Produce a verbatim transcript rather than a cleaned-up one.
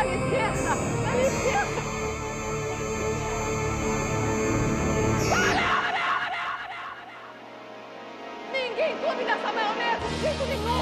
licença! Dá licença! Ninguém come dessa maionese de jeito nenhum!